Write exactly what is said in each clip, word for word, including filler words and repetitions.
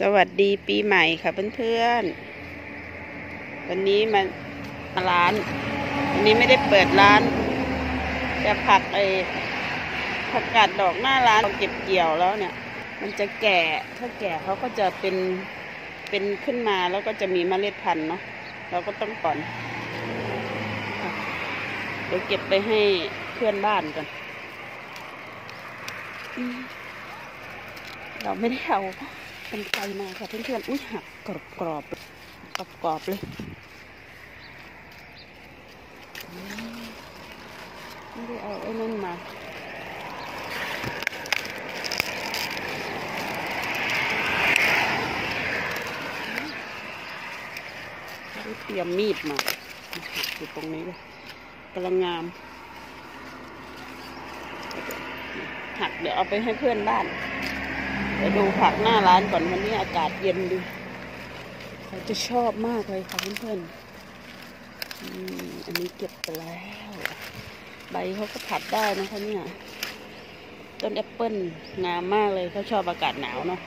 สวัสดีปีใหม่ค่ะเพื่อนๆวันนี้มาร้านวันนี้ไม่ได้เปิดร้านแต่ผักไอ้ผักกาดดอกหน้าร้านเก็บเกี่ยวแล้วเนี่ยมันจะแก่ถ้าแก่เขาก็จะเป็นเป็นขึ้นมาแล้วก็จะมีเมล็ดพันธุ์เนาะเราก็ต้องก่อนเดี๋ยวเก็บไปให้เพื่อนบ้านกันเราไม่ได้เอาเป็นไฟมาค่ะเพื่อนๆอุ้ยหักกรอบกรอบกรอบกรอบเลยไม่ได้เอาไอ้นั่นมาเตรียมมีดมาอยู่ตรงนี้เลยกำลังงามหักเดี๋ยวเอาไปให้เพื่อนบ้านไปดูผักหน้าร้านก่อนวันนี้อากาศเย็นดีเขาจะชอบมากเลยค่ะเพื่อนๆอันนี้เก็บไปแล้วใบเขาก็ผัดได้นะคะเนี่ยต้นแอปเปิ้ลงามมากเลยเขาชอบอากาศหนาวเนาะ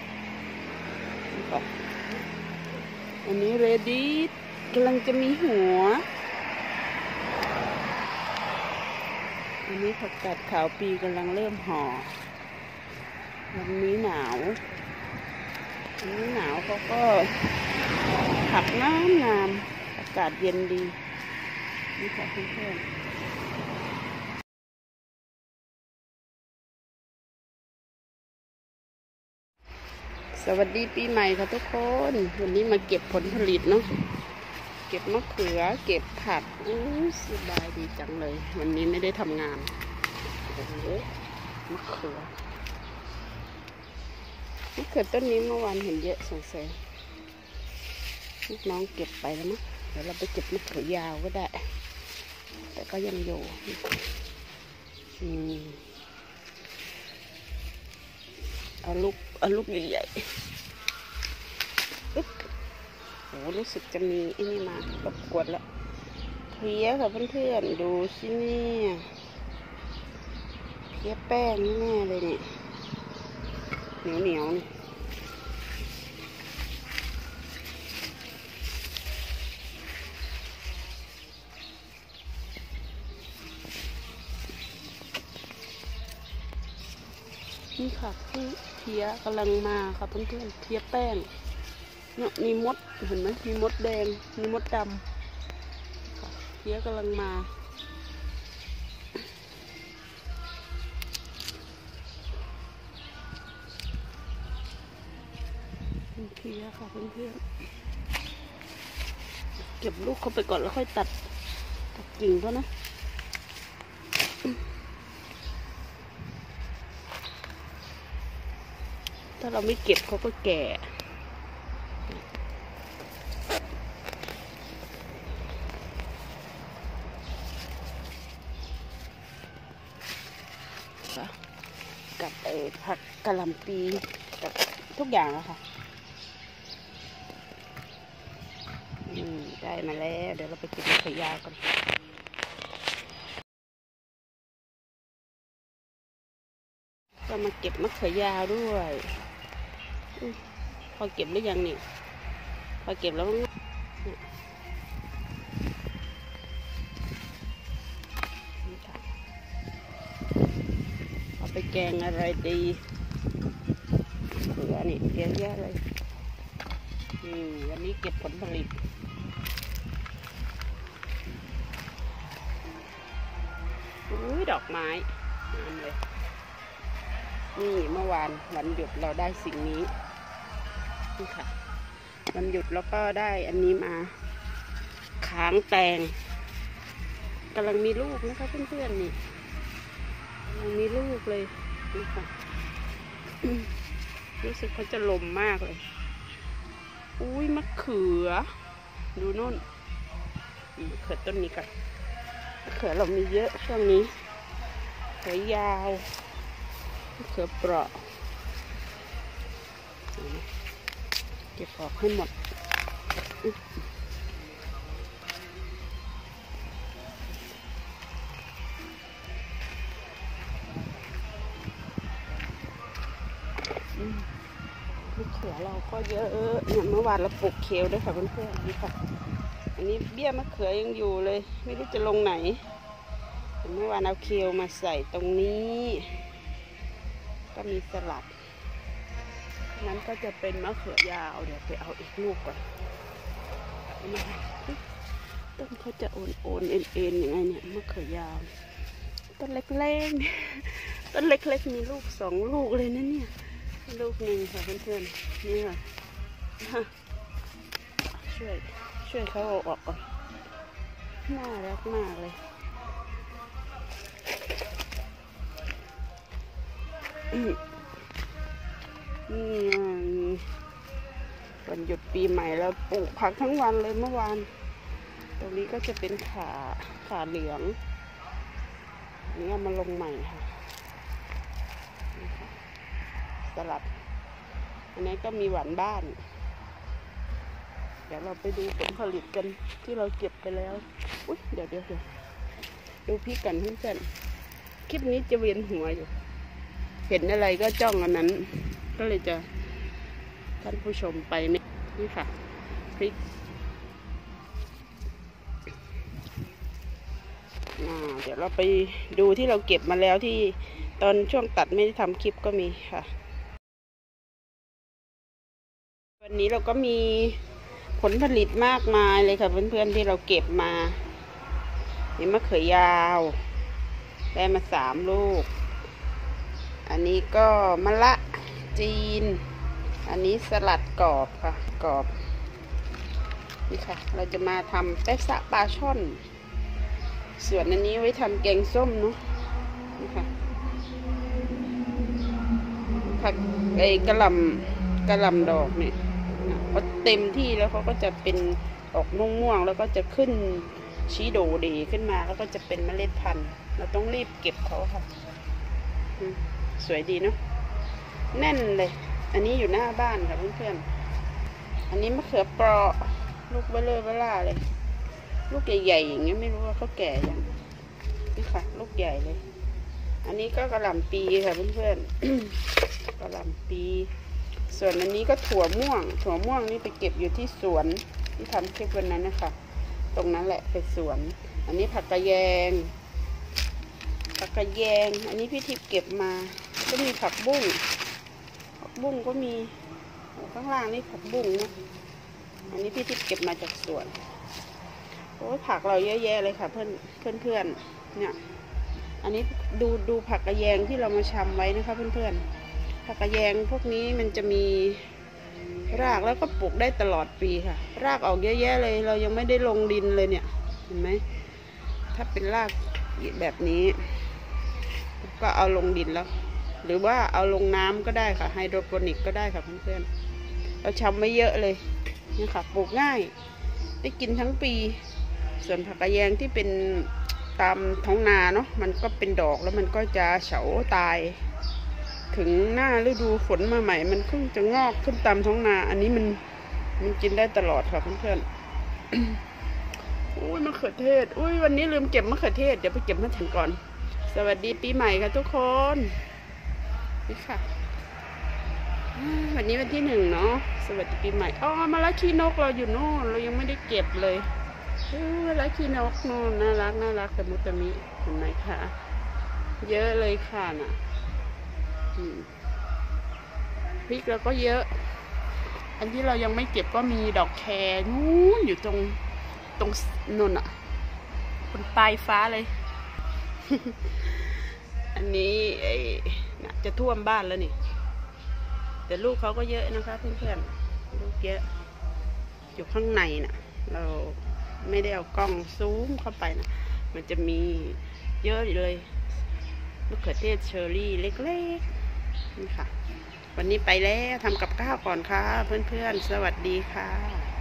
อันนี้เรดี้กำลังจะมีหัวอันนี้ผักกาดขาวปีกำลังเริ่มห่อวันนี้หนาววันนี้หนาวเขาก็ผักงามงามอากาศเย็นดีนี่ค่ะเพื่อนๆสวัสดีปีใหม่ค่ะทุกคนวันนี้มาเก็บผลผลิตเนาะเก็บมะเขือเก็บผักอู้สบายดีจังเลยวันนี้ไม่ได้ทำงานโอ้โหมะเขือมะเขือต้นนี้เมื่อวานเห็นเยอะสงสัยลูกน้องเก็บไปแล้วมั้งเดี๋ยวเราไปเก็บมะเขือยาวก็ได้แต่ก็ยังอยู่อืมเอาลูกเอาลูกใหญ่ๆอึ๊บโหรู้สึกจะมีไอ้นี่มารบกวนแล้วเพลี้ยค่ะเพื่อนๆดูสิเนี่ยเพลี้ยแป้งแน่เลยเนี่ยเหนียวเหนียวนี่นี่ค่ะที่เพี้ยกำลังมาค่ะเพื่อนๆเพี้ยแป้งเนี่ยมีมดเห็นไหมมีมดแดงมีมดดำค่ะเพี้ยกำลังมาเพี้ยค่ะเพื่อนๆเก็บลูกเขาไปก่อนแล้วค่อยตัดตัดกิ่งเขานะถ้าเราไม่เก็บเขาก็แก่กับไอ้ผักกะหล่ำปีกับทุกอย่างอะค่ะอืมได้มาแล้วเดี๋ยวเราไปเก็บมะเขือยาวกันก็มาเก็บมะเขือยาวด้วยพอเก็บหรือยังนี่พอเก็บแล้วเอาไปแกงอะไรดีเขือนี่เยอะแยะเลยอืมวันนี้เก็บผลผลิตอุ้ยดอกไม้งามเลยนี่เมื่อวานวันหยุดเราได้สิ่งนี้นี่ค่ะวันหยุดแล้วก็ได้อันนี้มาค้างแตงกำลังมีลูกนะคะเพื่อนๆนี่กำลังมีลูกเลยนี่ค่ะรู้สึกเขาจะลมมากเลยอุ้ยมะเขือดูนู่นมะเขือต้นนี้กันมะเขือเรามีเยอะช่วงนี้เขือยาวมะเขือเปราะเก็บออกให้หมดมะเขือเราก็เยอะเนี่ยเมื่อวานเราปลูกเคลด้วยค่ะเพื่อนๆนี่ค่ะอันนี้เบี้ยมะเขือยังอยู่เลยไม่รู้จะลงไหนเมื่อวานเอาเคลมาใส่ตรงนี้ก็มีสลัดนั้นก็จะเป็นมะเขือยาวเดี๋ยวไปเอาอีกลูกก่อนต้นเขาจะโอนโอนเอ็นเอ็นยังไงเนี่ยมะเขือยาวต้นเล็กๆต้นเล็กๆมีลูกสองลูกเลยนะเนี่ยลูกหนึ่งค่ะเพื่อนๆนี่ค่ะช่วยช่วยเขาเอาออกก่อนน่ารักมากเลยนี่วันหยุดปีใหม่แล้วปลูกผักทั้งวันเลยเมื่อวานตรงนี้ก็จะเป็นขาขาเหลืองนี่เอามาลงใหม่ค่ะสลัดอันนี้ก็มีหวานบ้านเดี๋ยวเราไปดูผลผลิตกันที่เราเก็บไปแล้วอุ๊ยเดี๋ยวเดี๋ยวเดี๋ยวดูพริกกันเพื่อนๆคลิปนี้จะเวียนหัวอยู่เห็นอะไรก็จ้องอันนั้นก็เลยจะท่านผู้ชมไปไม่นี่ค่ะพริกเดี๋ยวเราไปดูที่เราเก็บมาแล้วที่ตอนช่วงตัดไม่ได้ทำคลิปก็มีค่ะวันนี้เราก็มีผลผลิตมากมายเลยค่ะเพื่อนๆที่เราเก็บมานี่มะเขือยาวได้มาสามลูกอันนี้ก็มะละจีนอันนี้สลัดกรอบค่ะกรอบนี่ค่ะเราจะมาทำแป๊ะซะปลาช่อนส่วนอันนี้ไว้ทำแกงส้มเนาะนี่ค่ะผักไอ้กระหล่ำกระหล่ำดอกเนี่ยพอเต็มที่แล้วเขาก็จะเป็นออกม่วงๆแล้วก็จะขึ้นชี้โดเดขึ้นมาแล้วก็จะเป็นเมล็ดพันธุ์เราต้องรีบเก็บเขาค่ะสวยดีเนาะแน่นเลยอันนี้อยู่หน้าบ้านค่ะเพื่อนๆอันนี้มะเขือเปราะลูกเบลอเบล่าเลยลูกใหญ่ๆอย่างเงี้ยไม่รู้ว่าเขาแก่ยังนี่ค่ะลูกใหญ่เลยอันนี้ก็กระหล่ำปีค่ะเพื่อนๆกระหล่ำปีส่วนอันนี้ก็ถั่วม่วงถั่วม่วงนี่ไปเก็บอยู่ที่สวนที่ทำคลิปวันนั้นนะคะตรงนั้นแหละไปสวนอันนี้ผักกระแยงผักกระแยงอันนี้พี่ทิพย์เก็บมาก็มีผักบุ้งผักบุ้งก็มีข้างล่างนี่ผักบุ้งนะอันนี้พี่ทิพย์เก็บมาจากสวนโอ้ผักเราเยอะแยะเลยค่ะเพื่อนเพื่อนเพื่อนเนี่ยอันนี้ดูดูผักกระแยงที่เรามาชำไว้นะคะเพื่อนเพื่อนผักกระแยงพวกนี้มันจะมีรากแล้วก็ปลูกได้ตลอดปีค่ะรากออกเยอะแยะเลยเรายังไม่ได้ลงดินเลยเนี่ยเห็นไหมถ้าเป็นรากแบบนี้ก็เอาลงดินแล้วหรือว่าเอาลงน้ำก็ได้ค่ะไฮโดรโปนิกก็ได้ค่ะเพื่อนๆเราชำไม่เยอะเลยนี่ค่ะปลูกง่ายได้กินทั้งปีส่วนผักกระแยงที่เป็นตามท้องนาเนาะมันก็เป็นดอกแล้วมันก็จะเฉาตายถึงหน้าฤดูฝนมาใหม่มันเพิ่งจะงอกขึ้นตามท้องนาอันนี้มันมันกินได้ตลอดค่ะเพื่อนๆ อุ้ยมะเขือเทศอุ้ยวันนี้ลืมเก็บมะเขือเทศเดี๋ยวไปเก็บมาถึงก่อนสวัสดีปีใหม่ค่ะทุกคนนี่ค่ะวันนี้วันที่หนึ่งเนาะสวัสดีปีใหม่อ๋อมาละขี้นกเราอยู่โน่นเรายังไม่ได้เก็บเลยมาละขี้นกโน่นน่ารักน่ารักแต่มุตมิเห็นไหมคะเยอะเลยค่ะน่ะพริกเราก็เยอะอันที่เรายังไม่เก็บก็มีดอกแครนู้นอยู่ตรงตรงนู่นอ่ะบนปลายฟ้าเลย อันนี้ไอ้จะท่วมบ้านแล้วนี่แต่ลูกเขาก็เยอะนะคะเพื่อนๆลูกเยอะอยู่ข้างในน่ะเราไม่ได้เอากล้องซูมเข้าไปนะมันจะมีเยอะเลยมะเขือเทศเชอร์รี่เล็กๆนี่ค่ะวันนี้ไปแล้วทำกับข้าวก่อนค่ะเพื่อนๆสวัสดีค่ะ